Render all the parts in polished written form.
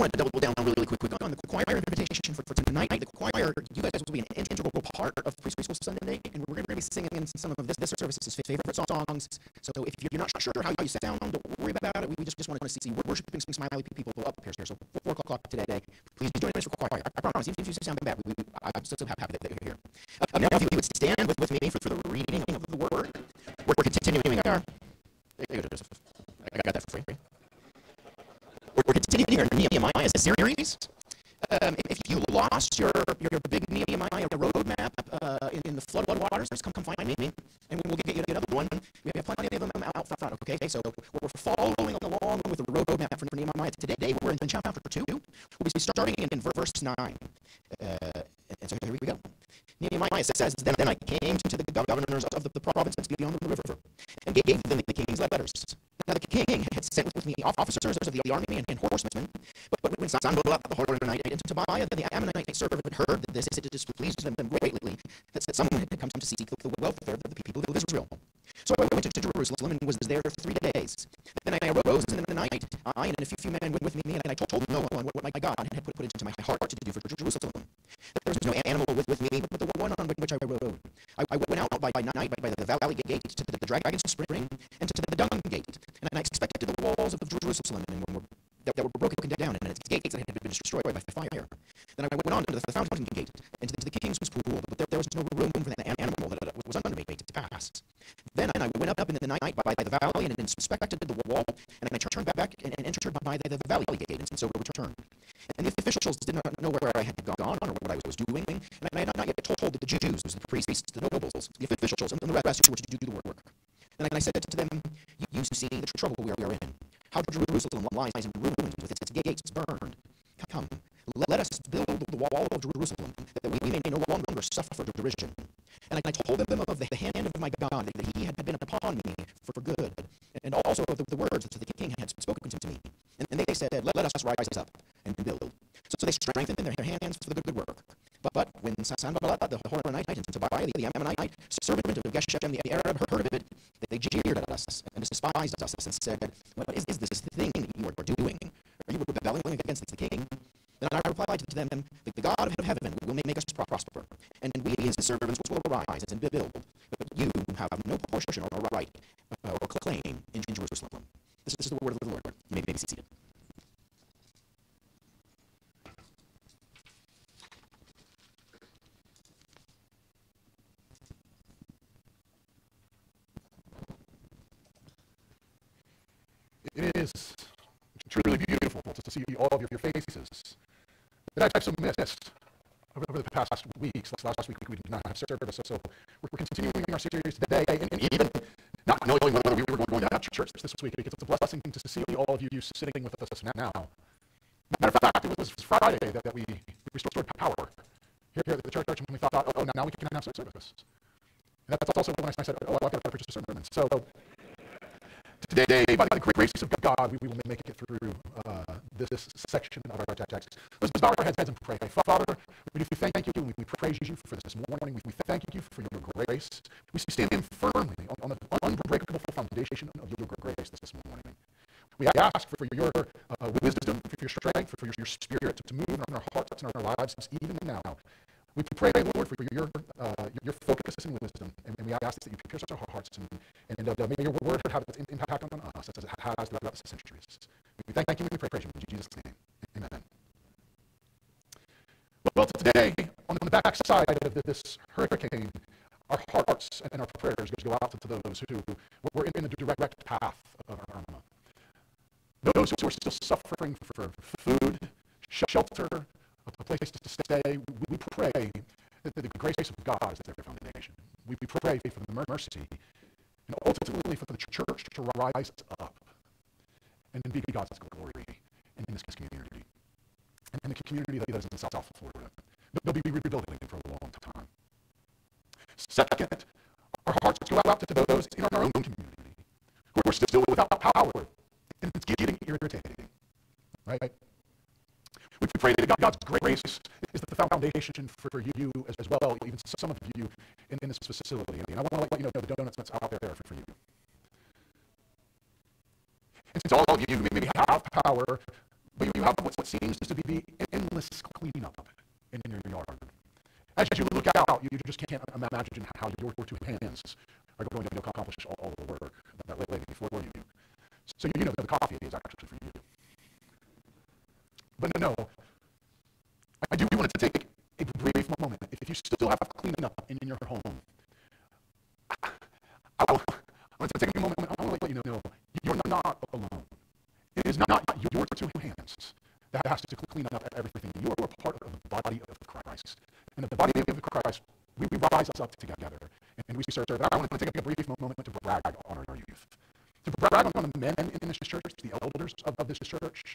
want to double down really quick on the choir invitation for tonight. The choir, you guys will be an integral part of Preschool Sunday, and we're going to be singing some of this service's favorite songs. So if you're not sure how you sound, don't worry about it. We just want to see worshiping some smiley people up here. So 4 o'clock today, please join us for choir. I promise, even if you sound bad, I'm so happy that you're here. Now, if you would stand with me for the reading of the word, we're continuing our... There you go, Joseph. I got that for free. We're continuing our Nehemiah series. If you lost your big Nehemiah roadmap in the flood waters, come find me, and we'll get you another one. We have plenty of them out front, okay? So we're following along with the roadmap for Nehemiah today. We're in chapter 2. We'll be starting in verse 9. And so here we go. Nehemiah says, Then I came to the governors of the provinces beyond the river, and gave them the king's letters. Now the king had sent with me officers of the army and horsemen, but when Sanballat the Horonite and Tobiah the Ammonite servant heard this, it displeased them greatly that someone had come to seek the welfare of the people of Israel. So I went to Jerusalem and was there 3 days. Then I arose in the night, I and a few men with me, and I told no one what my God had put into my heart to do for Jerusalem. There was no animal with me, but the one on which I rode. I went out by night by the valley gate to the dragon's spring and to the dung gate, and I expected the walls of Jerusalem that were broken down, and its gates that had been destroyed by fire. Then I went on to the fountain gate and to the king's pool, but there was no room for that animal that was under me to pass. Then I went up in the night by the valley and inspected the wall, and I turned back and entered by the valley gate, and so returned. And the officials did not know where I had gone or what I was doing, and I had not yet told the Jews, the priests, the nobles, the officials, and the rest who were to do the work. And I said to them, You see the trouble we are in, how Jerusalem lies in ruins with its gates burned. Come, let us build the wall of Jerusalem, that we may no longer suffer derision. And I told them of the hand of my God, that he had been upon me for good, and also of the words that the king had spoken to me. And they said, Let us rise up and build. So they strengthened their hands for the good work. But when Sanballat the Horonite and Tobiah the Ammonite, servant of Geshem the Arab, heard of it, they jeered at us and despised us and said, What is this thing that you are doing? Are you rebelling against the king? Then I replied to them, The God of heaven will make us prosper, and we his servants will arise and build. But you have no portion or right or claim in Jerusalem. This is the word of the Lord. You may be seated. It is truly beautiful to see all of your faces that I've so missed over the past weeks. Last week we did not have service, so we're continuing our series today, and even not knowing whether we were going to have church this week, because it's a blessing to see all of you sitting with us now. Matter of fact, it was Friday that we restored power here at the church, and we thought, now we can have service. And that's also when I said, I've got to preach a sermon. So today, by the grace of God, we will make it through this section of our text. Let's bow our heads and pray. Father, we thank you, we praise you for this morning. We thank you for your grace. We stand firmly on the unbreakable foundation of your grace this morning. We ask for your wisdom, for your strength, for your spirit to move in our hearts and our lives even now. We pray, Lord, for your focus and wisdom, and we ask that you pierce our hearts, and may your word have its impact on us as it has throughout the centuries. We thank you and we praise you in Jesus' name. Amen. Well, today, on the backside of this hurricane, our hearts and our prayers go out to those who were in the direct path of Irma. Those who are still suffering for food, shelter, a place to stay. We pray that the grace of God is their foundation. We pray for the mercy and ultimately for the church to rise up and be God's glory in this community. And the community that is in South Florida. They'll be rebuilding for a long time. Second, our hearts go out to those in our own community who are still without power, and it's getting irritating, right? We pray that God's grace is the foundation for you as well, even some of you in this facility. And I want to let you know the donuts that's out there for you. And since all of you maybe have power, but you have what seems to be the endless cleanup in your yard. As you look out, you just can't imagine how your two hands are going to accomplish all the work that lay before you. So you know that the coffee is actually for you. But no, I do want to take a brief moment. If you still have cleaning up in your home, I want to take a moment. I want to let you know you're not alone. It is not your two hands that has to clean up everything. You are part of the body of Christ. And the body of Christ, we rise up together and we serve. I want to take a brief moment to brag on our youth. To brag on the men in this church, the elders of this church.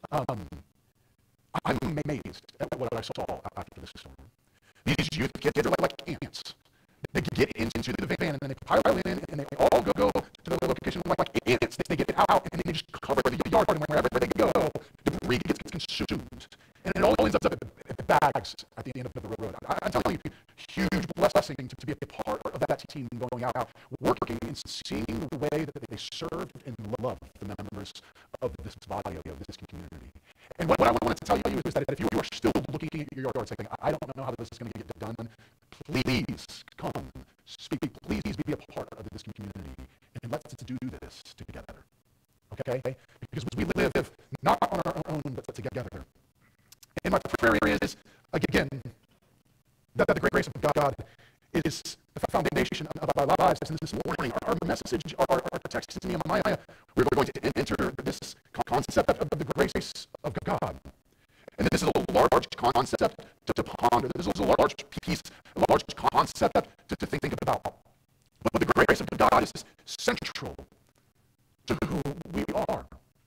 I'm amazed at what I saw after this storm. These youth kids are like ants. They get into the van and then they pile in and they all go to the location like ants. They get out and they just cover the yard and wherever they go, debris gets consumed. And it all ends up in bags at the end of the road. I'm telling you, huge blessing to be a part of that team going out, working and seeing the way that they served and loved the members of this body, of this community. And what I wanted to tell you is that if you are still looking at your yard saying, I don't know how this is going to get done, please come, speak, please be a part of this community, and let's do this together, okay? Because we live not on our own, but together. And my prayer is, again, that the great grace of God is the foundation of our lives. And this morning, our message, our text is Nehemiah. We're going to enter this concept of the grace of God. And this is a large concept to ponder. This is a large piece, a large concept to think about. But the grace of God is central to who we are.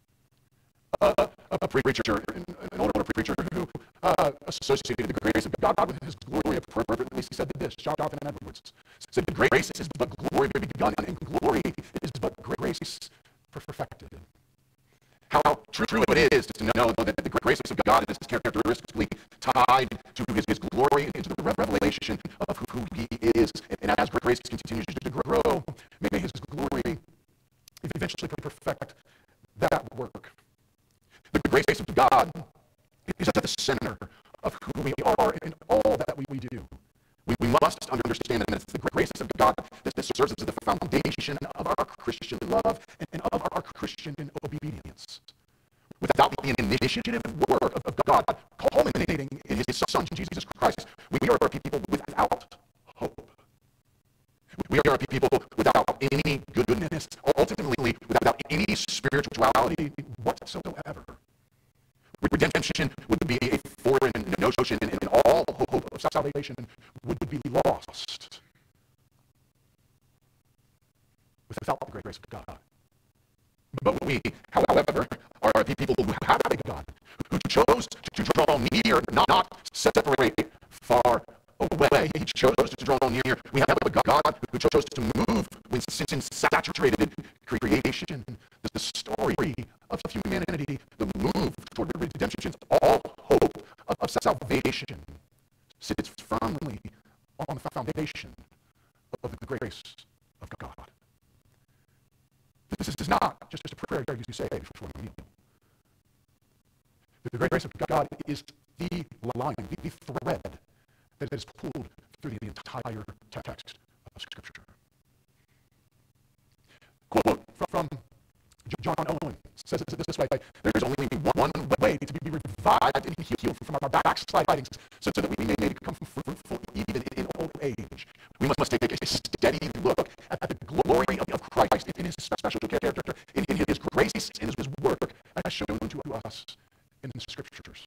A preacher, an older preacher who associated the grace of God with his glory appropriately said this, Jonathan Edwards, said, grace is but glory begun, and glory is but grace perfected. How true it is to know that the grace of God is characteristically tied to his glory and to the revelation of who he is. And as grace continues to grow, may his glory eventually perfect that work. The grace of God is at the center of who we are and all that we do. We must understand that it's the grace of God that serves as the foundation of our Christian love and of our Christian obedience. Without the initiative work of God culminating in his Son, Jesus Christ, we are a people without hope. We are a people without any goodness, ultimately without any spirituality whatsoever. Redemption would be a foreign notion, and all hope of salvation would be lost without the great grace of God. But we, however, are a people who have a God who chose to draw near, not separate far away. He chose to draw near. We have a God who chose to move when sin saturated creation. The story of humanity, the move toward redemption, all hope of salvation sits firmly on the foundation of the grace of God. This is not just a prayer you say before a meal. The great grace of God is the line, the thread that is pulled through the entire text of Scripture. Quote from John Owen says it this way: there's only one way to be revived and healed from our backslidings, so that we may become fruitful even in old age. We must take a steady look at the glory of Christ in his special character, in his grace, in his work, as shown to us in the Scriptures.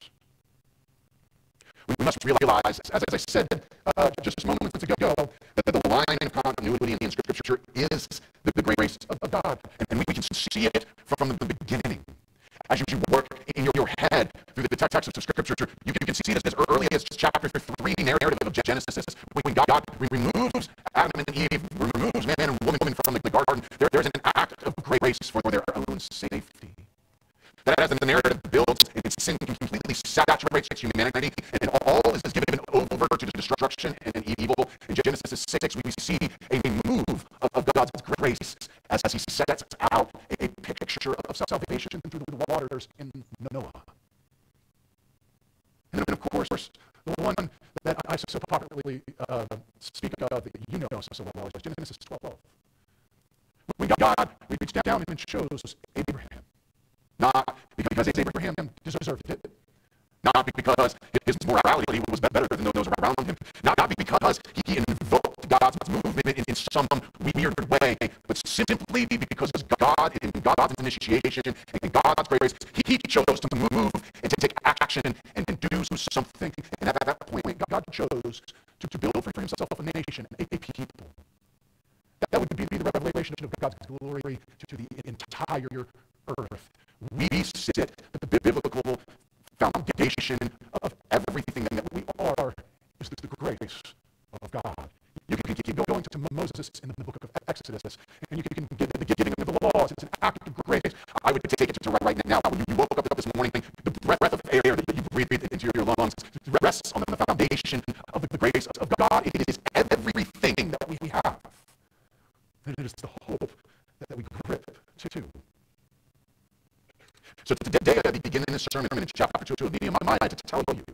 We must realize, as I said just moments ago, that the line of continuity in Scripture is the grace of God. And we can see it from the beginning. As you work in your head through the text of Scripture, you can see this as early as chapter 3, narrative of Genesis, when God removes Adam and Eve, removes man and woman from the garden. There's an act of grace for their own safety. That as the narrative builds, and sin completely saturates humanity, and all is given over to destruction and evil. In Genesis 6, we see a move of God's grace as he sets out a picture of salvation through the waters in Noah. course, the one that I so popularly speak of that you know so well is Genesis 12. When God reached down and chose Abraham, not because Abraham deserved it, not because his morality was better than those around him, not because he invoked God's movement in some weird way, but simply because God, in God's initiation and God's grace, he chose to move and to take action and do something. And at that point, God chose to build for himself a nation, a people. That would be the revelation of God's glory to the entire earth. We sit at the biblical foundation of everything that we are is the grace of God. You can keep going to Moses in the book of Exodus, and you can get the giving of the laws. It's an act of grace. I would take it to right now. When you woke up this morning, the breath of air that you breathe into your lungs rests on the foundation of the grace of God. It is everything that we have. And it is the hope that we grip to. So today I begin this sermon in chapter 2 of Nehemiah to tell you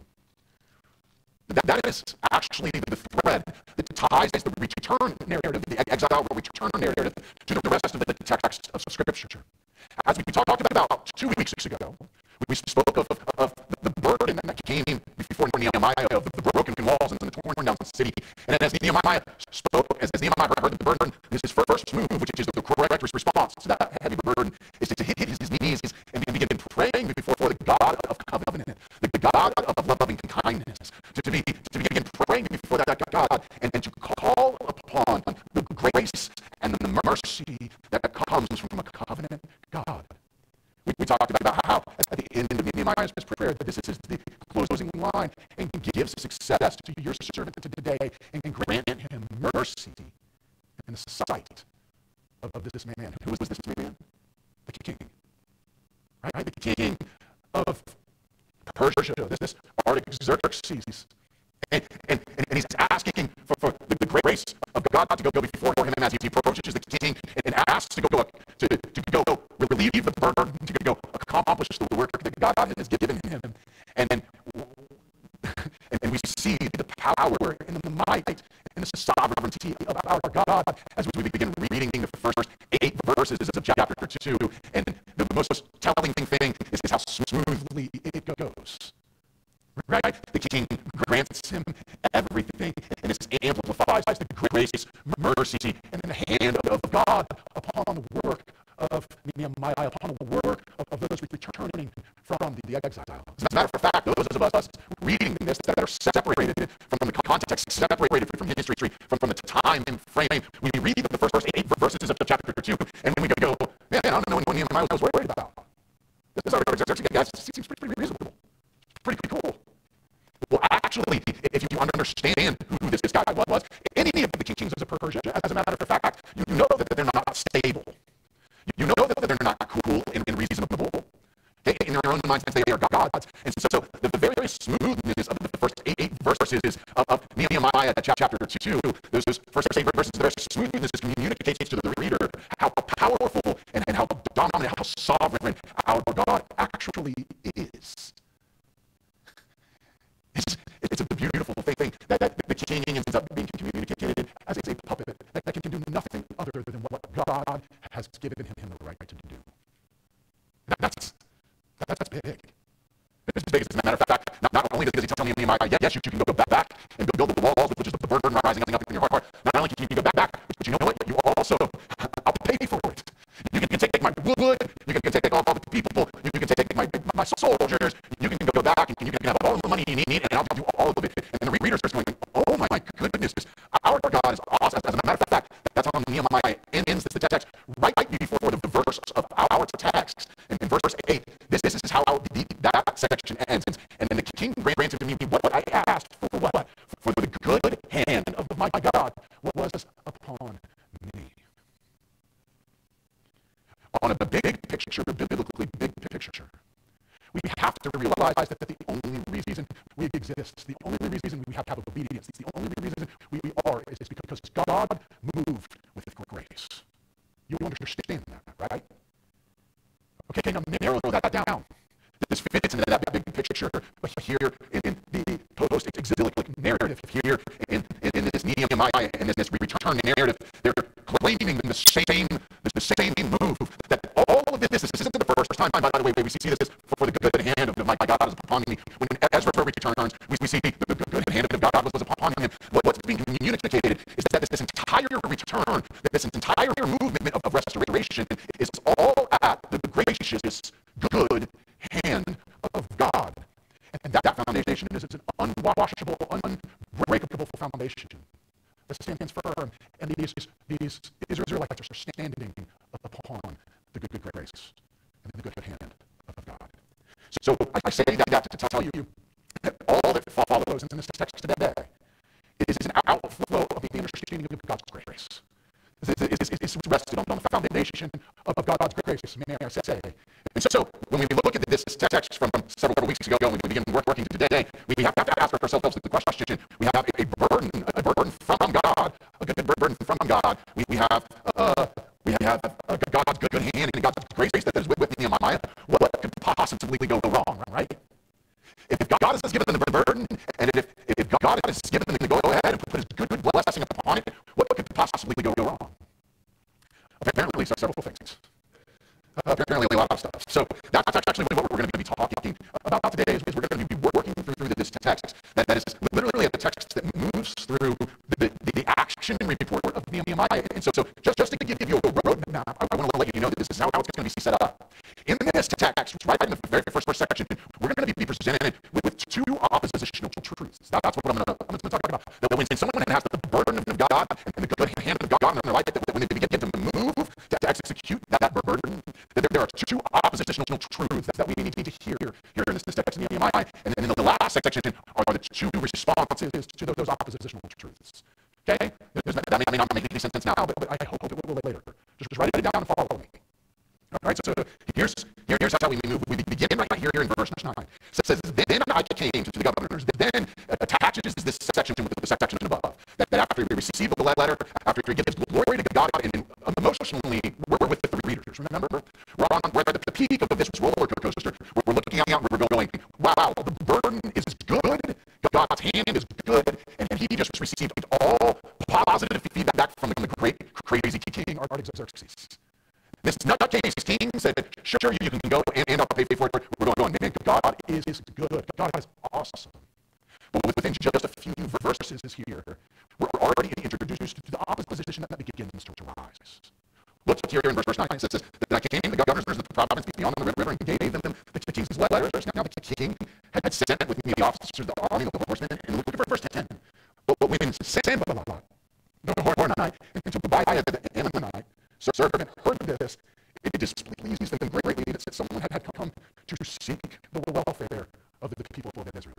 that is actually the thread that ties the return narrative, the exile return narrative, to the rest of the text of Scripture. As we talked about 2 weeks ago, we spoke of the burden that came before Nehemiah, of the broken walls and the torn down city. And as Nehemiah spoke, as Nehemiah heard the burden, his first move, which is the correct response to that heavy burden, is to hit his knees and begin praying before the God of covenant, the God of loving kindness, to begin praying before that God and to call upon the grace and the mercy that comes from a covenant God. We talked about how at the end of Nehemiah's prayer that this is the closing line and gives success to your servant today and grant him mercy in the sight of this man. Who was this man? The king. Right? The king of Persia, this Artaxerxes. And he's asking for the grace of God to go before him as he approaches the king and asks to go relieve the burden, to go accomplish the work that God has given him. And we see the power and the might and the sovereignty of our God as we begin reading the first 8 verses of chapter 2. And the most telling thing is how smoothly it goes. Right? The king grants him everything, and it amplifies the grace, mercy, and the hand of God upon the work of Nehemiah, upon the work of those returning from the exile. As a matter of fact, those of us reading this that are separated from the context, separated from history, from the time and frame, we read the first 8 verses of chapter 2, and we go, man, I don't know what Nehemiah was worried about. This seems pretty reasonable. Pretty cool. Well, actually, if you understand who this guy was, any of the kings of Persia, as a matter of fact, you know that they're not stable. You know that they're not cool and reasonable. In their own minds, they are gods. And so the very smoothness of the first 8 verses of Nehemiah chapter 2, those first 8 verses, their smoothness communicates to the reader how powerful and how dominant, how sovereign our God actually is. It's a beautiful thing that the king ends up being communicated as a puppet that can do nothing other than what God has given him the right to do. That's big. It's big. As a matter of fact, not only does he tell Nehemiah, yes, you can go back and build the walls, which is the burden rising up in your heart. Not only can you go back, but you know what? You also, I'll pay for it. You can take my wood, you can take all the people, you can take my soldiers, you can go back and you can have all the money you need, and I'll do all of it. And the reader starts going, oh my goodness, our God is awesome. As a matter of fact, that's how Nehemiah ends the text right before the verse of our text. In verse 8, this is how that section ends. And then the king granted to me what I asked for. What? For the good hand of my God was upon me. On a big picture, biblically big picture, we have to realize that the only reason we exist, the only reason we have obedience, the only reason we are is because God moved with grace. You understand that, right? Okay, now narrow that down. This fits into that big picture, but here in the post-exilic narrative here in this Nehemiah and this return narrative. They're claiming the same move that all of this isn't the first time, by the way, we see this for the good hand of my God is upon me. When Ezra returns, we see the good hand of God was upon him. What's being communicated is that this entire return, this entire movement of restoration is all at the gracious, good hand of God. And that foundation is an unwashable, unbreakable foundation that stands firm. And these Israelites are standing upon the good grace and the good hand of God. So I say that to tell you that all that follows in this text today is an outflow of the understanding of God's grace. It's rested on the foundation of God's grace, may I say. And so when we look at this text from several weeks ago and we begin working today, we have to ask ourselves the question. We have a burden from God, a good burden from God. We have God's good hand and God's grace that is with Nehemiah. What could possibly go wrong, right? If God has given them the burden, and if God has given them the go-ahead and put his good blessing upon it, what could possibly go wrong? Apparently, several things. Apparently, a lot of stuff. So that's actually what we're going to be talking about today. Is we're going to be working through this text that is literally a text that moves through the action report of Nehemiah. And so just to give you a roadmap, I want to let you know that this is how it's going to be set up. In this text, right in the very first section, we're going to be presented with two oppositional truths. That's what I'm going to talk about. That when someone has the burden of God and the good hand of God in their life, that when they begin to move to execute that burden, that there are two oppositional truths that we need to hear here in this text of Nehemiah. And then in the last section are the two responses to those oppositional truths. Okay? That may not make any sense now, but I hope it will later. Just write it down and follow me. All right, so here's how we move. We begin right here in verse 9. It says, then I came to the governors, then attaches this section with the section above. That after we receive a letter, after he gives glory to God, and emotionally, we're with the readers. Remember? We're at the peak of this roller coaster. We're looking out and we're going, wow, the burden is good, God's hand is good, and he just received all positive feedback from the great, crazy king, Artaxerxes. This nutcase king said, sure, you can go and I'll pay for it. We're going, man, God is good. God is awesome. But within just a few verses here, we're already introduced to the opposition that begins to rise. Look here in verse 9. It says, then I came to the governors of the province beyond the river and gave them the king's letters. Now the king had sent with me the officers, the army, the horsemen, and look at verse 10. But when Sanballat, the Horonite, and Tobiah the Ammonite, servant heard this, it displeased them greatly that someone had come to seek the welfare of the people of Israel.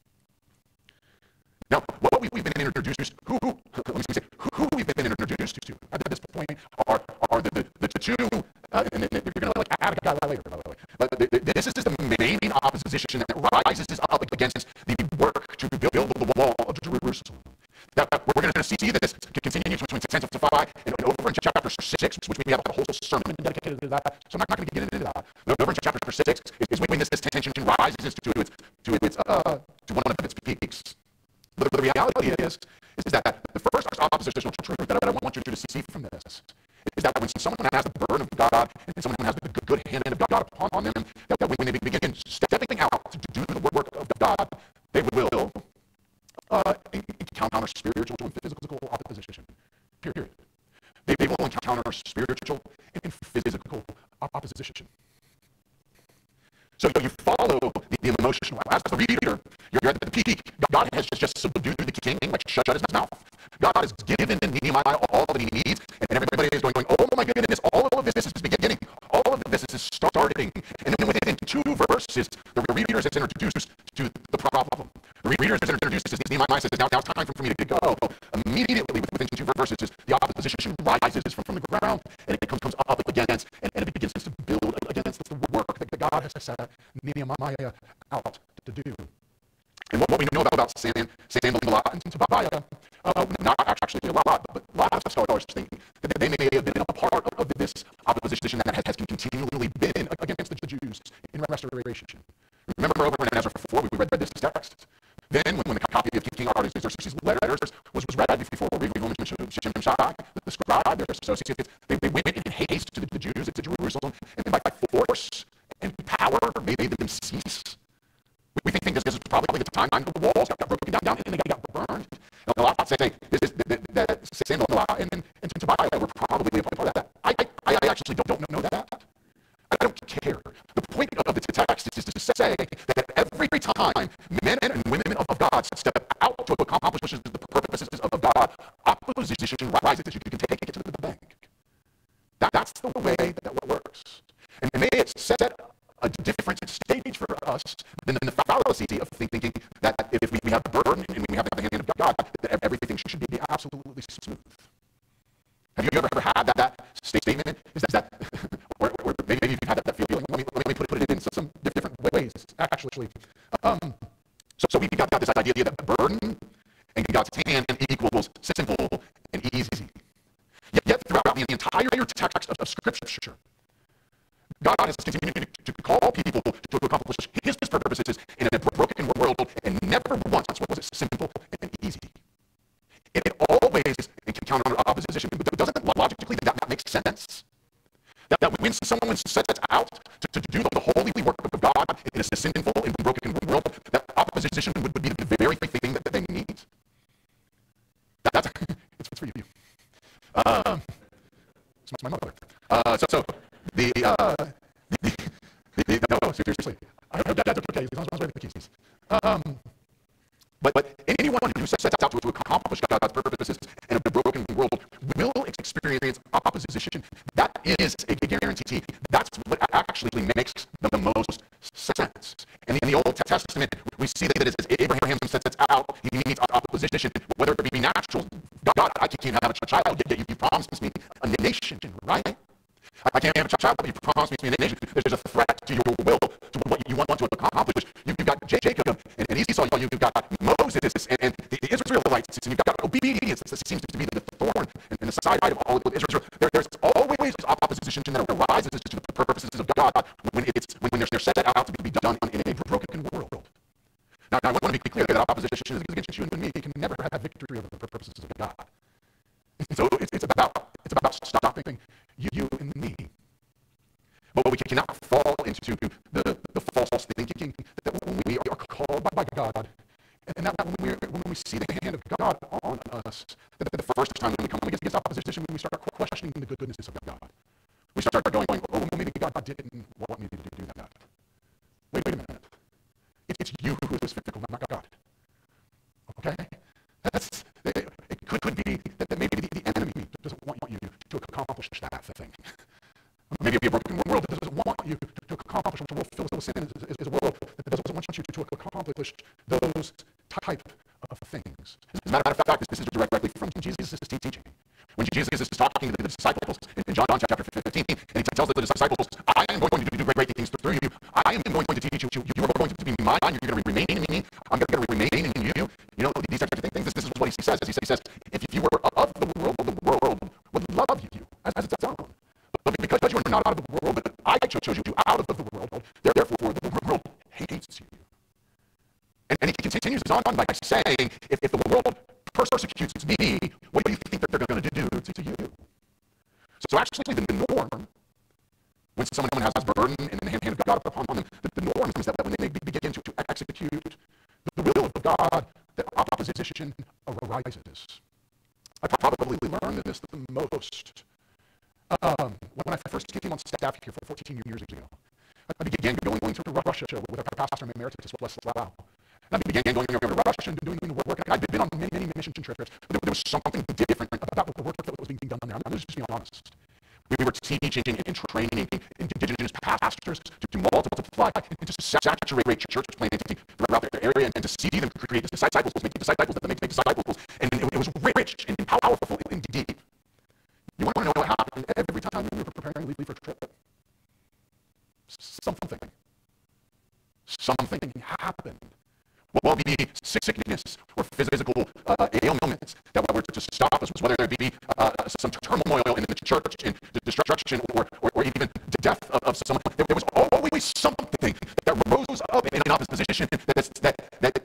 Now, what we've been introduced, who we've been introduced to at this point are the two, and you're going to add a guy later, by the way. But this is the main opposition that rises up against the work to build the wall of Jerusalem. Now, we're going to see that this continues to intensify, and over in chapter 6, which we have a whole sermon dedicated to that, so I'm not going to get into that. But over in chapter 6 is when this tension rises to one of its peaks. But the reality is that the first oppositional truth that I want you to see from this is that when someone has the burden of God and someone has the good hand of God upon them, that when they begin stepping out to do the work of God, they will encounter spiritual and physical opposition. Period. They will encounter spiritual and physical opposition. So you follow the emotional. As the reader, you're at the peak. God has just subdued the king, like shut his mouth. God has given Nehemiah all that he needs, and everybody is going, oh my goodness, all of this is beginning. All of this is starting. And then within 2 verses, the reader is introduced to the problem. The reader is introduced as Nehemiah says, now it's time for me to go. Immediately within 2 verses, the opposition rises from the ground, and it comes up against, and it begins to build against the work that God has set Nehemiah out to do. And what we know about Sanballat and Tobiah, not actually a lot, but lots of scholars think that they may have been a part of this opposition that has continually been against the Jews in restoration. Remember over in Ezra 4, we read this text. Then when the associates, they went in haste to the Jews at Jerusalem, and by force and power made them cease. We think this is probably the time the walls got broken down and they got burned. And a lot of say that Sanballat and Tobiah were probably a part of that. I actually don't know that. I don't care. The point of the text is to say that every time men and women of God step out to accomplish the purposes of God, opposition rises. You can take it to the bank. That's the way that works. And may it set a different stage for us than the fallacy of thinking that if we have the burden and we have the hand of God, that everything should be absolutely smooth. Have you ever had that statement? Is that or maybe you've had that feeling? Let me put it in some different ways, actually. So we got this idea that the burden and God's hand equals simple and easy. Yet throughout the entire text of Scripture, God has continued to call people to accomplish His purposes in a broken world, and never once was it simple and easy. It always encountered opposition, but doesn't logically that make sense? That when someone sets out to do the holy work of God in a sinful and broken world, that opposition would be the very thing that they need. That's it's for you. It's my mother. No, seriously. I hope that's okay. As long as I have the keys. But anyone who sets out to accomplish God's purposes in a broken world will experience opposition. That is a guarantee. That's what actually makes the most sense. And in the Old Testament, we see that as Abraham sets out, he needs opposition, whether it be natural. God, I can't have a child, yet you promised me a nation, right? I can't have a child, but you promised me a nation. There's a threat to your will, to what you want to accomplish. You've got Jacob and Esau, you've got Moses and the Israelites, and you've got obedience. This seems to be the thorn and the side of all of Israel. There's always opposition that arises to the purposes of God when they're set out to be done in a broken world. Now, I want to be clear that opposition is against you and me. It can never have victory over the purposes of God. And so it's about stopping you and me. But we cannot fall into the false thinking that when we are called by God, and that when we see the hand of God on us, that the first time when we come against opposition, when we start questioning the goodness of God, we start going, oh, well, maybe God didn't want me to do that. Wait a minute. It's you who is fickle, not God. Okay? It could be that maybe the enemy doesn't want you to accomplish that thing. Maybe a broken world that doesn't want you to accomplish, a world filled with sin is a world that doesn't want you to accomplish those type of things. As a matter of fact, this is directly from Jesus' teaching. When Jesus is talking to the disciples in John chapter 15, and he tells the disciples, I am going to do great things through you. I am going to teach you. You are going to be mine. You're going to remain in me. I'm going to remain in you. You know, these types of things. This is what he says. He says, if you were of the world would love you as its own. But because you are not out of the world, I chose you out of the world. Therefore, the world hates you. And he continues on by saying, if the world persecutes me, what do you think that they're going to do to you? So actually, the norm, when someone has burden and the hand of God upon them, the norm is that when they begin to execute the will of God, that opposition arises. I probably learned this the most when I first came on staff here 14 years ago. I began going to Russia with our pastor emeritus, bless Lau. And I began going over to Russia and doing the work. I'd been on many mission trips, but there was something different about the work that was being done there. I'm just being honest. We were teaching and training indigenous pastors to multiply and to saturate church planting throughout their area and to see them create disciples, make disciples that make disciples. And it was rich and powerful and deep. You want to know what happened every time we were preparing to leave for a trip? Something happened. Well, be sickness or physical ailments that were to stop us, whether there be some turmoil in the church and the destruction or even the death of someone. There was always something that rose up in opposition that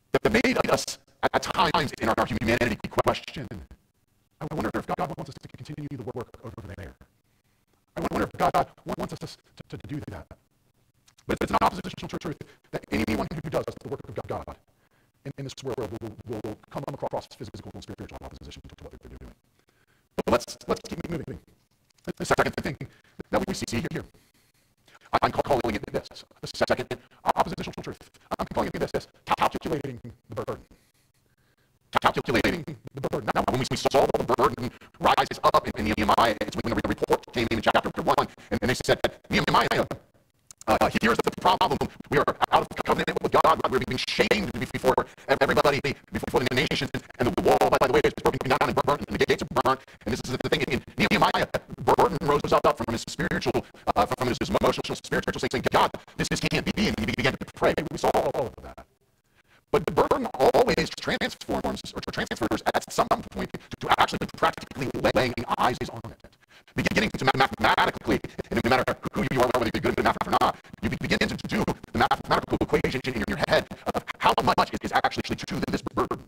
made us at times in our humanity question. I wonder if God wants us to continue continue the work over there. I wonder if God wants us to do that. But it's an oppositional truth that anyone who does the work of God in this world will come across physical and spiritual opposition to what they're doing. But let's keep moving. The second thing that we see here, I'm calling it this. The second oppositional truth, I'm calling it this: calculating the burden. Calculating the burden. Now, when we saw the burden rises up in Nehemiah, it's when the report came in chapter 1, and they said, Nehemiah, here's the problem. We are out of covenant with God. We're being shamed before everybody, before the nations, and the wall, by the way, is broken down and burnt, and the gates are burnt. And this is the thing in Nehemiah, burden rose up from his spiritual, from his emotional, spiritual state, saying, God, this can't be, and he began to pray. We saw all of that. But the burden always transforms or transfers at some point to actually practically laying eyes on it. Beginning to mathematically, and no matter who you are, whether you're good at math or not, you begin to do the mathematical equation in your head of how much is actually to this burden.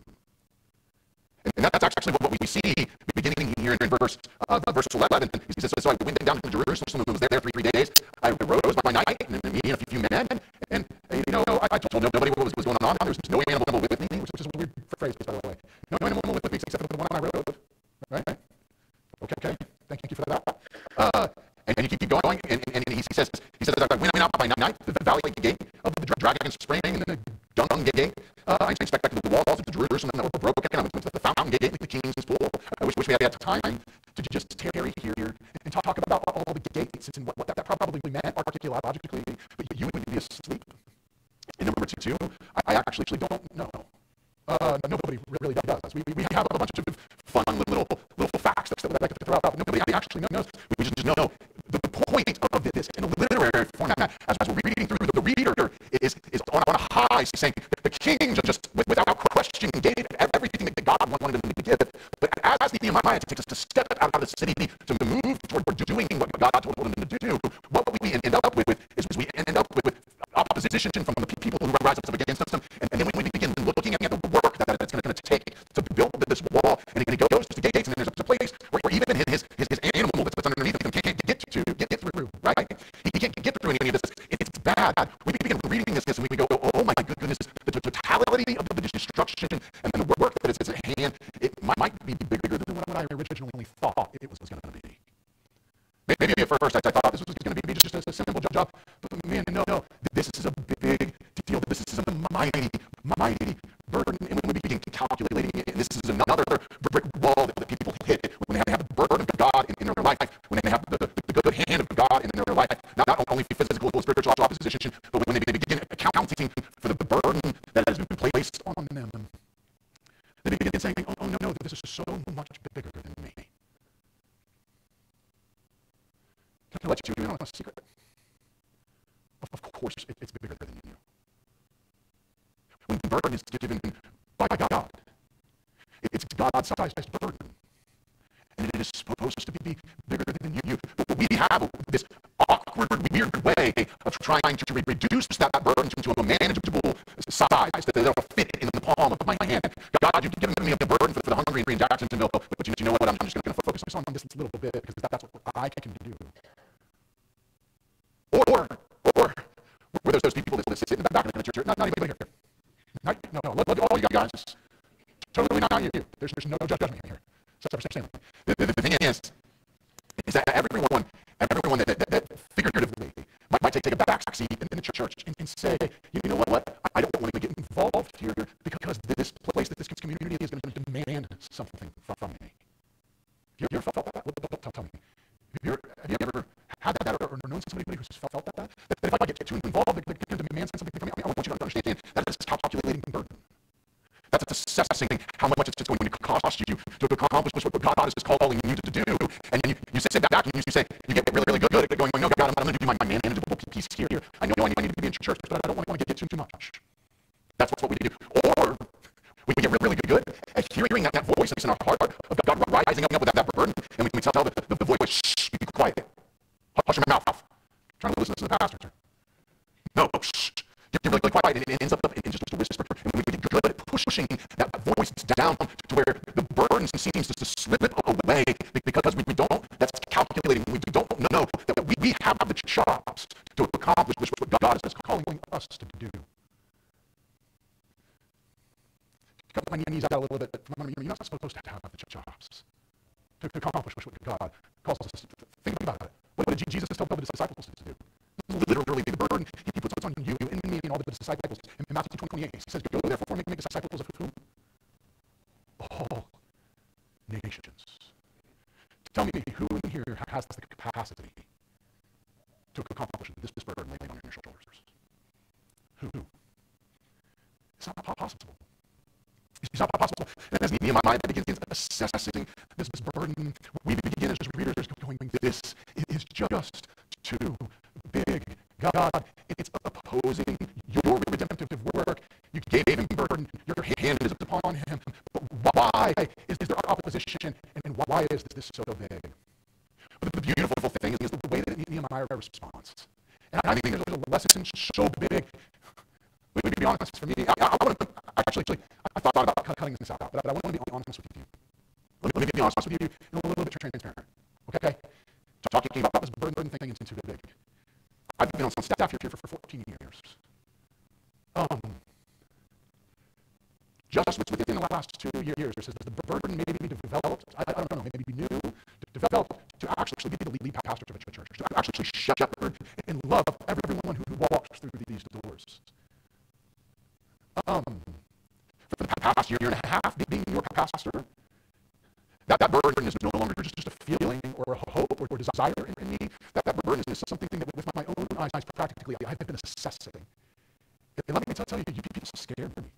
And that's actually what we see beginning here in verse 11. He says, so I went down to Jerusalem and was there 3 days. I rose by night and me and a few men. And I told nobody what was going on. There was no animal with me, which is a weird phrase, by the way. No animal with me except for the one I rode. Right? Okay. Thank you for that. And you keep going, and he says, I went out by night to the valley gate of the dragon's spring and the dung gate. I inspected the walls of Jerusalem that were broken. I went to the fountain gate, the king's pool. I wish we had time to just tarry here and talk about all the gates and what that probably meant archaeologically. But you would be asleep. And number two, I actually don't know. Nobody really does. We have a bunch of fun little facts that I like to throw out. Nobody actually knows. We just know the point of this in a literary format, as we're reading through, the reader is on a high, saying the king just without question gave everything that God wanted him to give. But as Nehemiah takes us to step out of the city to move toward doing what God told him to do, what we end up with is we end up with opposition from the people who rise up against us, and then we begin looking at the work that it's going to take to build this wall, and he goes to the gates, and there's a place where even his animal that's underneath him can't get through, right? He can't get through any of this. It's bad. We begin reading this, and we go, oh my goodness, the totality of the destruction and the work that is at hand, it might be bigger than what I originally thought it was going to be. Maybe at first I thought this was going to be just a simple job, but man, no, this is a big deal. This is a mighty burden, and when we begin calculating it, this is another brick wall that people hit when they have the burden of God in their life, when they have the good hand of God in their life, not only physical or spiritual opposition, but when they begin accounting for the burden that has been placed on them. They begin saying, oh no, this is so much bigger than me. Can I let you in on a secret? Of course, it's bigger than you. When the burden is given by God, it's God-sized burden. And it is supposed to be bigger than you. But we have this awkward, weird way of trying to reduce that burden to a manageable size that it'll fit in the palm of my hand. God, you've given me a burden for the hungry in Jacksonville, but you know what? I'm just going to focus on this little bit because that's what I can do. Or where there's those people that sit in the back of the church, not anybody here. No, all you guys, totally not you. There's no judgment here. The thing is that everyone that figuratively might take a back seat in the church and say, you know what, I don't want to get involved here because this place, that this community is going to demand something from me. Have you ever felt that? Tell me. Have you ever had that or known somebody who's felt that? That if I get too involved, they're going to demand something from me. I want you to understand that is calculating burden. That's assessing how much it's going to cost you to accomplish what God is calling you to do. And you sit back and you say, you get really good at going, no, God, I'm going to do my manageable piece here. I know I need to be in church, but I don't want to get too much. That's what we do. Or we get really good at hearing that voice in our heart of God rising up with that burden, and we tell the voice, shh, be quiet. Hush your mouth. I'm trying to listen to the pastor. No, shh. Get really quiet, and it ends up in just a whisper. And we get good at pushing that voice down to where the burden seems to slip away because we don't cut my knees out a little bit, but you're not supposed to have the chops to accomplish what God calls us to do. Think about it. What did Jesus tell the disciples to do? Literally, the burden he puts on you and me and all the disciples. In Matthew 28, he says, go therefore and make disciples of whom? All nations. Tell me who in here has the capacity to accomplish this burden laid on your shoulders? Who? It's not possible. It's not possible. And as Nehemiah begins assessing this burden, we begin as readers going, this is just too big. God, it's opposing your redemptive work. You gave him burden. Your hand is upon him. But why is there opposition? And why is this so big? But the beautiful thing is the way that Nehemiah responds. And I think there's a lesson so big. But to be honest, for me, I thought about cutting this out, but I want to be honest with you. Let me be honest with you and a little bit transparent. Okay? Talking about this burden thing is too big. I've been on staff here for 14 years. Just within the last 2 years, the burden maybe be developed, I don't know, maybe be new, developed to actually be the lead pastor of a church, to actually shepherd and love everyone who walks through these doors. For the past year and a half, being your pastor, that burden is no longer just a feeling or a hope or desire in me. That burden is something that with my own eyes, practically, I've been assessing. And let me tell you, you people scared me.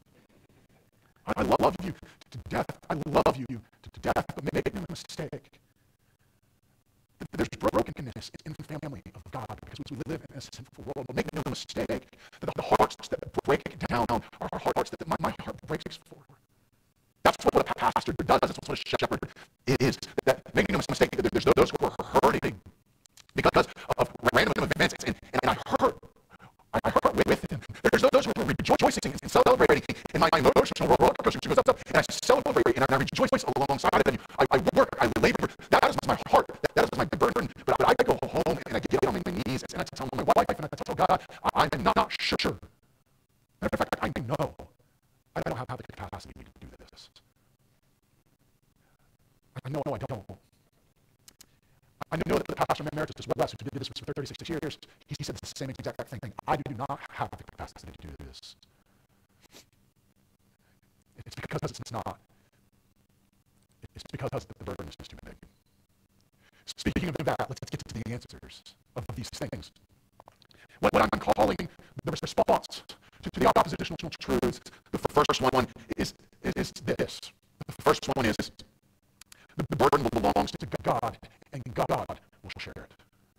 I love you to death. I love you to death, but make no mistake. There's brokenness in the family of God because we live in a sinful world. But make no mistake that the hearts that break down are hearts that my heart breaks for. That's what a pastor does. That's what a shepherd is. That make no mistake that there's those who are hurting because of random events, and I hurt with them. There's those who are rejoicing and celebrating, and my emotional roller coaster goes up, and I celebrate and I rejoice alongside of them. I work, I labor. That is my heart. That is my burden. But I go home and I get on my knees and I tell my wife and I tell God, I'm not sure. Matter of fact, I know I don't have the capacity to do this. I know I don't. I know that the pastor emeritus as well, who did this for 36 years, he said the same exact thing. I do not have the capacity to do this. It's because it's not. It's because the burden is too big. Speaking of that, let's get to the answers of these things. What I'm calling the response to the oppositional truths, the first one is this. The first one is the burden belongs to God, and God will share it.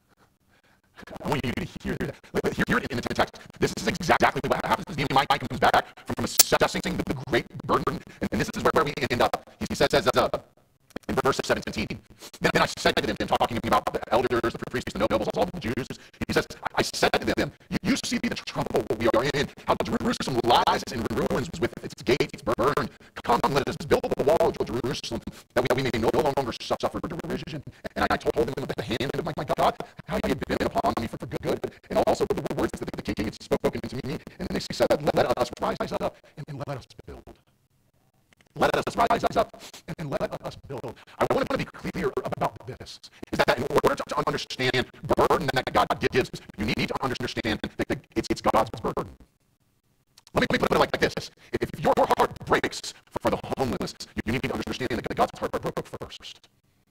I want you to hear that. Hear it in the text. This is exactly what happens. Nehemiah comes back from assessing the great burden, and this is where we end up. He says, in verse 17, then I said to them, talking about the elders, the priests, the nobles, all the Jews, he says, I said to them, you see the trouble we are in, how Jerusalem lies in ruins with its gates burned. Come, let us build the wall of Jerusalem, that we may no longer suffer derision. And I told them that the hand of my God, how he had been upon me for good, and also the words that the king had spoken to me. And they said, let us rise up and let us build. Let us rise up and let us build. I want to be clear about this, is that in order to understand burden that God gives, you need to understand that it's God's burden. Let me put it like this. If your heart breaks for the homeless, you need to understand that God's heart broke first.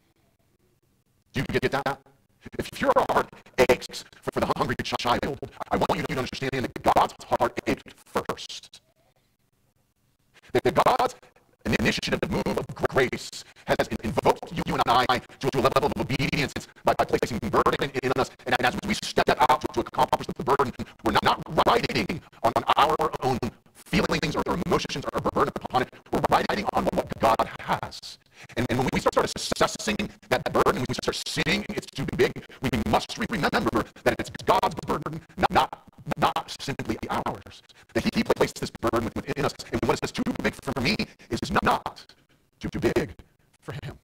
Do you get that? If your heart aches for the hungry child, I want you to understand that God's heart ached first. That God's an initiative move of grace has invoked you and I to a level of obedience by placing burden in us. And as we step out to accomplish the burden, we're not riding on our own feelings or emotions or burden upon it. We're riding on what God has. And when we start assessing that burden, when we start seeing it's too big, we must remember that it's God's burden, not simply ours. That He placed this burden within us. And what is too big for me is not too big for Him.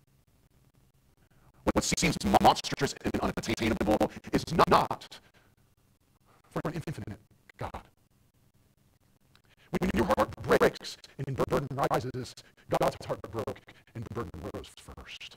What seems monstrous and unattainable is not for an infinite God. When your heart breaks and burden rises, God's heart broke and burden rose first.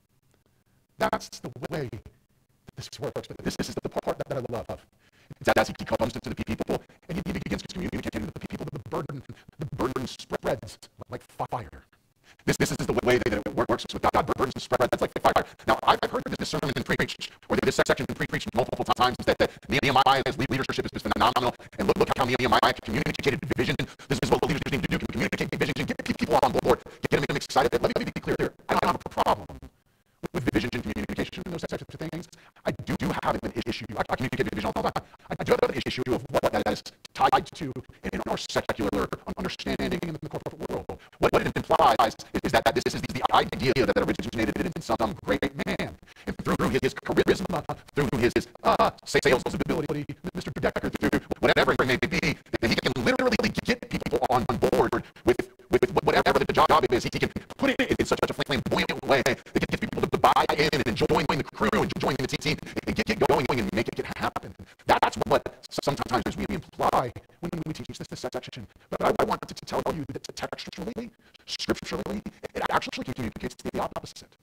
That's the way this works. But this is the part that I love. It's as he comes to the people and he begins to communicate to the people the burden spreads like fire. This is the way that it works with God. Burdens spread like fire. Now, I've heard this sermon preached, or this section preached multiple times, that Nehemiah's leadership is phenomenal. And look how Nehemiah communicated vision. This is what leaders need to do: communicate vision and get people on board, get them excited. Let me be clear here. I don't have a problem with vision and communication and those types of things. I do have an issue. I communicate vision all the time. I do have an issue of what that is tied to in our secular understanding in the corporate world. What it implies is that this is the idea that originated in some great man. And through his charisma, through his sales ability, Mr. Decker, through whatever it may be, that he can literally get people on board with whatever the job is. He can put it in such a flamboyant way that gets people to buy in and join the crew and join the team and get going and make it happen. That's what sometimes we imply when we teach this section. But I want to tell you that textually, scripturally, it actually communicates the opposite.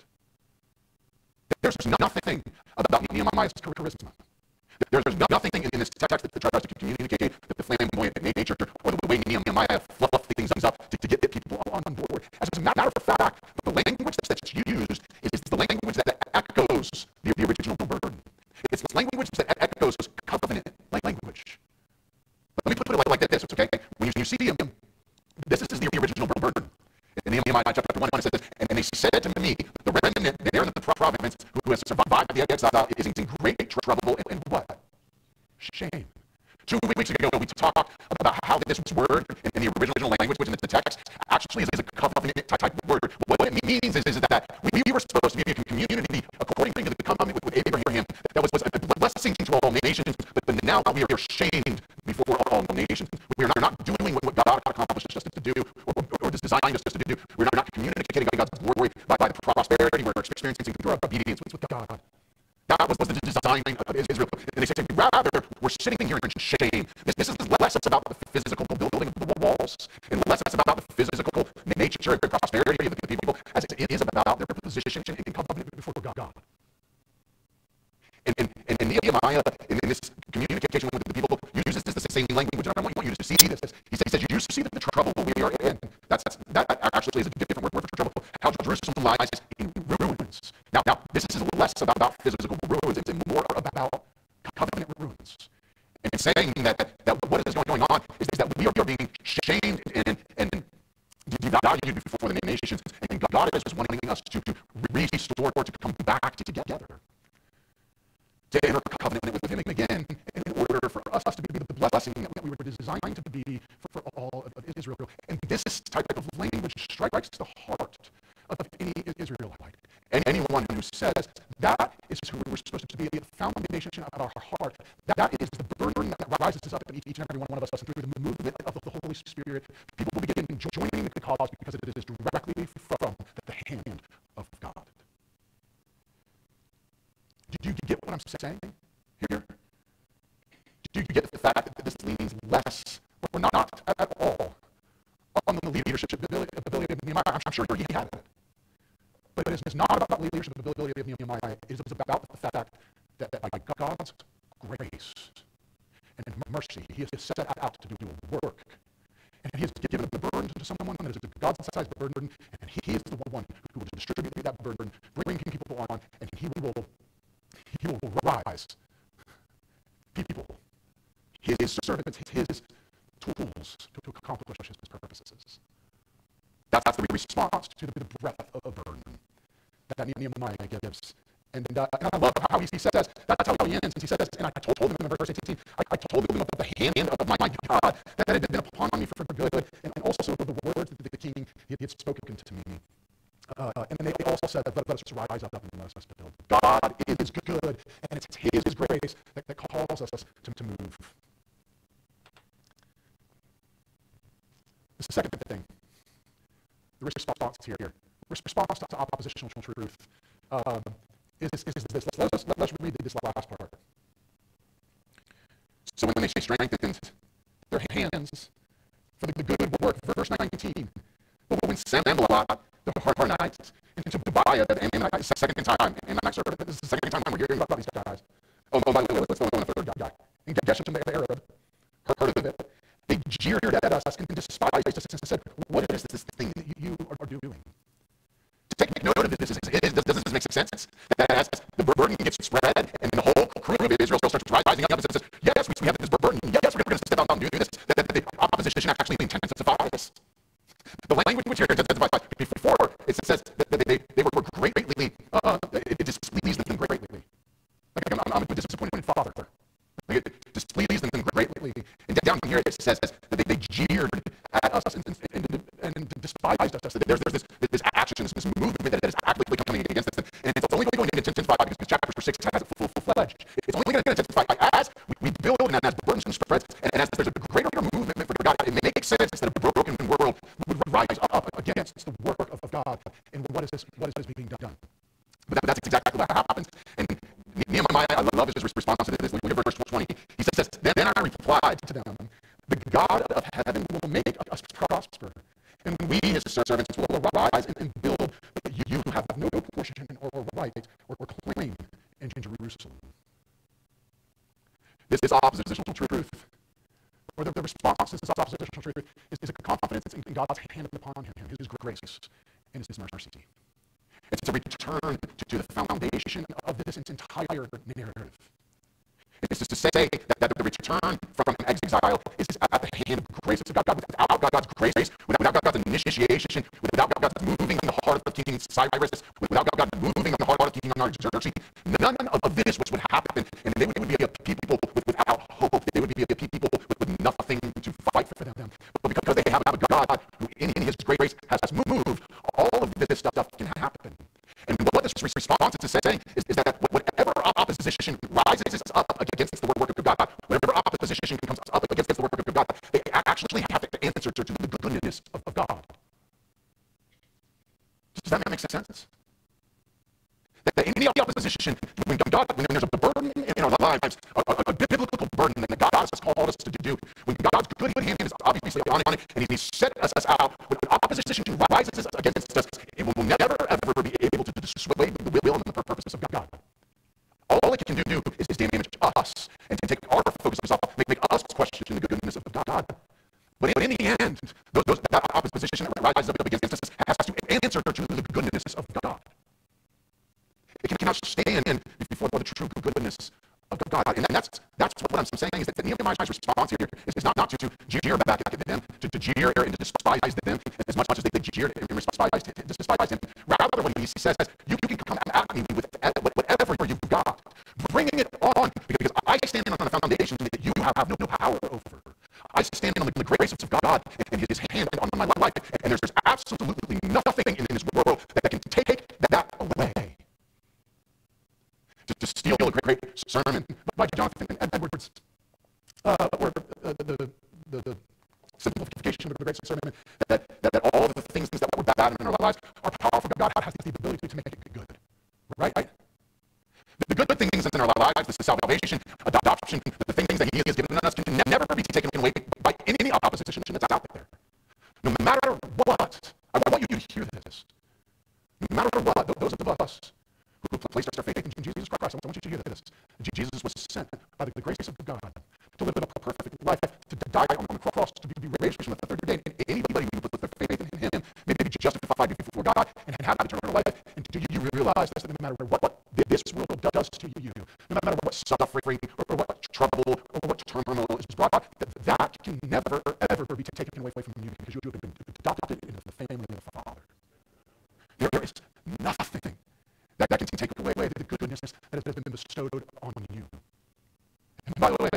There's nothing about Nehemiah's charisma. There's nothing in this text that tries to communicate the flamboyant nature or the way Nehemiah fluffed things up to get people on board. As a matter of fact, the language that's used is the language that echoes the original burden. It's the language that echoes covenant language. Let me put it like this, okay? When you see him, this is the original burden. In Nehemiah chapter 1, it says this, and they said to me, the remnant there in the province who has survived the exile is in great trouble and what? Shame. 2 weeks ago, we talked about how this word in the original language, which in the text actually is a covenant type word. What it means is that we were supposed to be a community according to the covenant with Abraham that was a blessing to all nations, but now we are shamed before all nations. We are not doing what God accomplished us to do or designed us to do. We're not communicating God's glory by the prosperity we're experiencing through our obedience with God. That was the design of Israel. And they say, rather, we're sitting here in shame. This is less about the physical building of the walls and less about the physical nature and prosperity of the people as it is about their position in covenant before God. And Nehemiah, in this communication with the people, uses the same language. And I want you to see this. He says, you see the trouble we are in. That actually is a different word for trouble. How Jerusalem lies in ruins. Now, this is less about physical ruins. It's more about covenant ruins. And saying that what is going on is that we are being shamed and devalued before the nations. And God is wanting us to restore or to come back together. To enter covenant with him again in order for us to be the blessing that we were designed to be for all of Israel. And this type of language strikes the heart of any Israelite. And anyone who says that is who we're supposed to be at the foundation of our heart, that is the burden that rises up in each and every one of us, and through the movement of the Holy Spirit, people will begin joining the cause because it is directly from the hand of God. Do you get what I'm saying here? Do you get the fact that this leans less, or not at all, on the leadership ability of Nehemiah? I'm sure he had it. But it's not about leadership ability of Nehemiah. It is about the fact that by God's grace and mercy, he has set out to do a work. And he has given the burden to someone that is a God-sized burden, and he is the one who will distribute that burden, bring people on, and he will rise people, his servants, his tools to accomplish his purposes. That's the response to the breadth of burden that Nehemiah gives. And I love how he says, that's how he ends. He says, and I told him in verse 18, I told him about the hand of my God that had been upon me for good, and also the words that the king he had spoken to me. And they also said, let us rise up and let us build. God is good, and it's his grace that calls us to move. The second thing, the response here, response to oppositional truth, is this. Let's read this last part. So when they say strengthened their hands, for the good work. Verse 19. But when Sanballat, the Horonite, and Tobiah, the Ammonite, second time, Ammonite servant, this is the second time we're hearing about these guys. Oh, by the way, let's go on a third guy. And Geshem, the Arab, heard of it. They jeered at us and despised us and said, what is this thing that you are doing? Take note of this. Does this make sense? That as the burden gets spread and the whole crew of Israel starts rising up and says, yes, we have this burden. Yes, we're going to step out and do this. That the opposition actually intensifies. The language here intensifies. Before, it says that they were greatly, it displeased them greatly. Like, I'm a disappointed father. Like, it displeased them greatly. And down here it says that they jeered at us and despised us. There's this action, this movement that is actively coming against us. And it's only going to intensify because chapter 6 has it full-fledged. It's only going to intensify as we build and as the burden spreads and as there's a greater movement for God. It makes sense that a broken world would rise up against the work of God. And what is this being done? But that's exactly what happens. And Nehemiah, I love his response to this. Look at verse 20. He says, then I replied to them, the God of heaven will make us prosper, and we his servants will arise and build, but you have no portion or right or claim in Jerusalem. This oppositional truth, or the response to this oppositional truth, is a confidence in God's hand upon him, his grace, and his mercy. It's a return to the foundation of this entire narrative. It's just to say that the return from exile is at the hand of grace. It's God, without God's grace, without God's initiation, without God's moving in the heart of King Cyrus, without God moving in the heart of King Xerxes, none of this would happen. And they would be a people without hope. They would be a people with nothing to fight for them. But because they have a God who in his grace has moved, all of this stuff can happen. And what this response is saying is that whatever opposition rises up against the work of God, whatever opposition comes up against the work of God, they actually have to answer to the goodness of God. Does that make sense? That any opposition, when there's a burden in our lives, a biblical burden that God has called us to do, when God's good hand is obviously on it, and He's set us out, when opposition rises against us, it will never ever be able to dissuade the will and the purposes of God. All it can do is damage us and take our focus off, make us question the goodness of God. But in the end, that opposition that rises up against us has to answer to the goodness of God. It cannot stand before the true goodness of God. And that's what I'm saying, is that Nehemiah's response here is not to jeer back at them, to jeer and to despise them as much as they jeered and despised him. Rather, what he says is, you can come at me with whatever you've got. Bring it on, because I stand on a foundation that you have no power over. I stand on the grace of God and his hand on my life, and there's absolutely nothing in this world that can take that away. To steal a great sermon by Jonathan Edwards, or the simplification of the great sermon, that all of the things that were bad in our lives are powerful. God has the ability to make it good, right? The good things in our lives, the salvation, adoption, the things that He has given us can never be taken away by any opposition that's out there. No matter what, I want you to hear this. No matter what, those of us who placed our faith in Jesus Christ, I want you to hear this. Jesus was sent by the grace of God to live a perfect life, to die on the cross, to be raised from the third day. And anybody who puts their faith in Him may be justified before God and have eternal life. And do you realize this, that no matter what this world does to you, no matter what suffering or what trouble or what turmoil is brought out, that can never, ever be taken away from you, because you have been adopted into the family of the Father. There is nothing that can take away the goodness that has been bestowed on you. And by the way,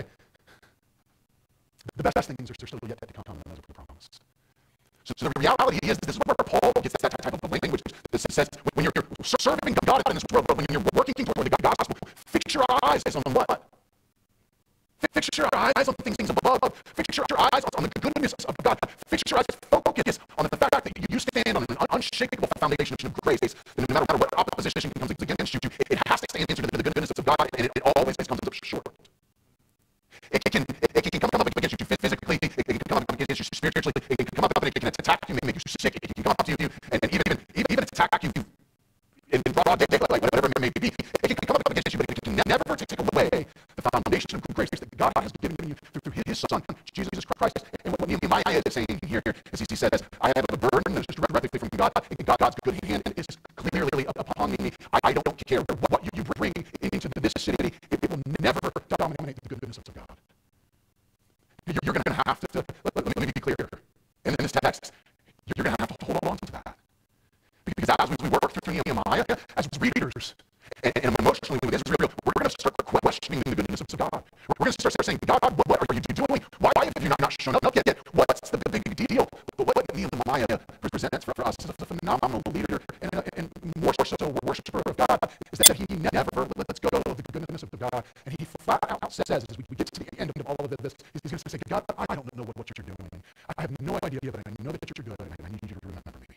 the best things are still yet to come, as we promised. So the reality is, this is where Paul gets that type of language that says, when you're serving God in this world, but when you're working toward the gospel, fix your eyes on what? Fix your eyes on things above. Fix your eyes on the goodness of God. Fix your eyes, focus on the fact that you stand on an unshakable foundation of grace. And no matter what opposition comes against you, it has to stand into the goodness of God, and it always comes up short. It can come up against you physically, it can come up against against you spiritually. It can come up and it can attack you, make you sick. It can come up to you and even attack you in broad daylight, whatever it may be. It can come up against you, but it can never take away the foundation of grace that God has given you through his Son, Jesus Christ. And what Nehemiah is saying here is he says, I have a burden that's just directly from God, and God's good hand is clearly upon me. I don't care what you bring into this city. It will never dominate the goodness of God. You're going to have to, let me be clear, in this text, you're going to have to hold on to that. Because as we work through Nehemiah, as readers, and emotionally with Israel, we're going to start questioning the goodness of God. We're going to start saying, God, what are you doing? Why have you not shown up yet? What's the big deal? But what Nehemiah presents for us as a phenomenal leader and more so a worshiper of God is that he never lets go of the goodness of God. And he flat out says, as we get to the end of all of this, he's going to say, God, I don't know what you're doing. I have no idea, but I know that you're good, and I need you to remember me.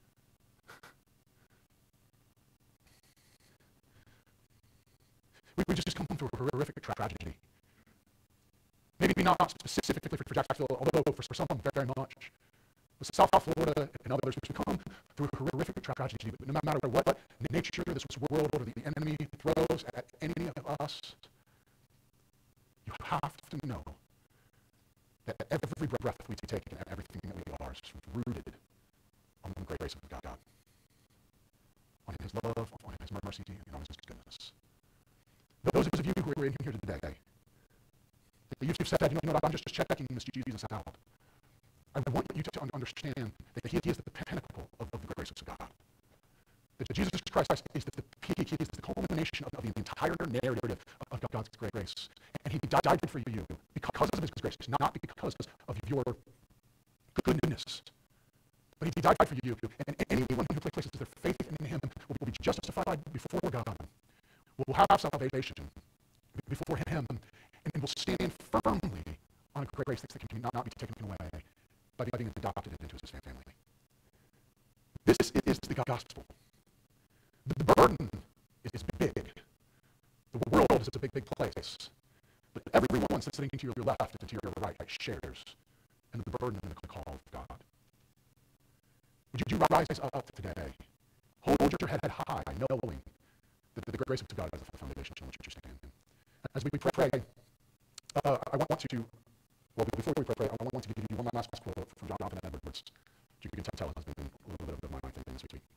We just come through a horrific tragedy. Maybe not specifically for Jacksonville, although for some very much. But South Florida and others, we come through a horrific tragedy. But no matter what nature, this world, or the enemy throws at any of us, you have to know that every breath we take and everything that we are is rooted on the great grace of God, on his love, on his mercy, and on his goodness. Those of you who are in here today, you've said, you know what, I'm just checking this Jesus out. I want you to understand that he is the pinnacle of the grace of God. That Jesus Christ is the peak, he is the culmination of the entire narrative of God's great grace. And he died for you because of his grace, not because of your goodness. But he died for you, and anyone who places their faith in him will be justified before God. Will have salvation before him and will stand firmly on a grace that cannot be taken away by being adopted into his family. This is the gospel. The burden is big. The world is a big place. But everyone sitting to your left and to your right shares in the burden and the call of God. Would you rise up today? Hold your head high, knowing that the grace of God is the foundation on which you stand. As we pray, I want to, well, before we pray, I want to give you one last quote from Jonathan Edwards. You can tell has been a little bit of my thing this week.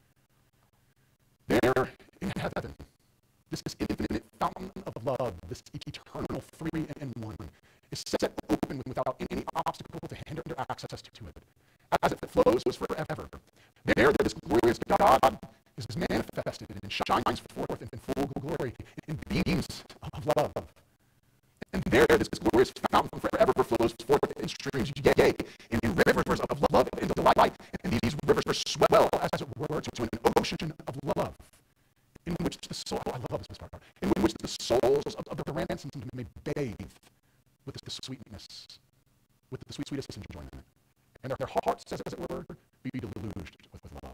There in heaven, this infinite fountain of love, this eternal three in one, is set open without any obstacle to hinder access to it. As it flows forever. There, this glorious God is manifested and shines forth in full glory in beams of love. And there, this glorious fountain forever flows forth in streams, yea, in rivers of love and delight. And these rivers swell, as it were, to an ocean of love, in which the soul, I love this part, in which the souls of the ransomed may bathe with the sweetness, with the sweetest enjoyment. And their hearts, as it were, be deluged with love.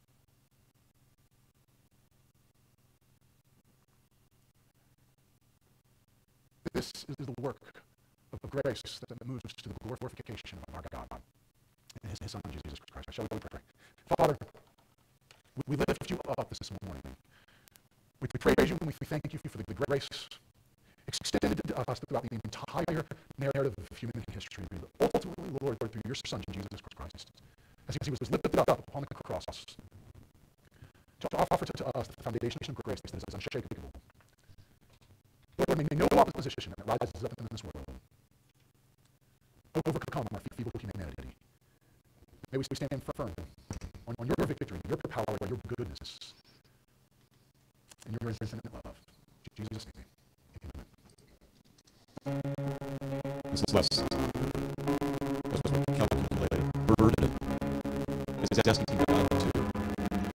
This is the work of grace that moves to the glorification of our God and his Son, Jesus Christ. Shall we pray? Father, we lift you up this morning. We praise you and we thank you for the grace extended to us throughout the entire narrative of human history. Ultimately, Lord, through your Son, Jesus Christ, as he was lifted up upon the cross, to offer to us the foundation of grace that is unshakable. Lord, may no opposition that rises up in this world overcome our feeble humanity. May we stand firm on your victory, your power, your goodness, and your infinite love. In Jesus' name, amen. This is less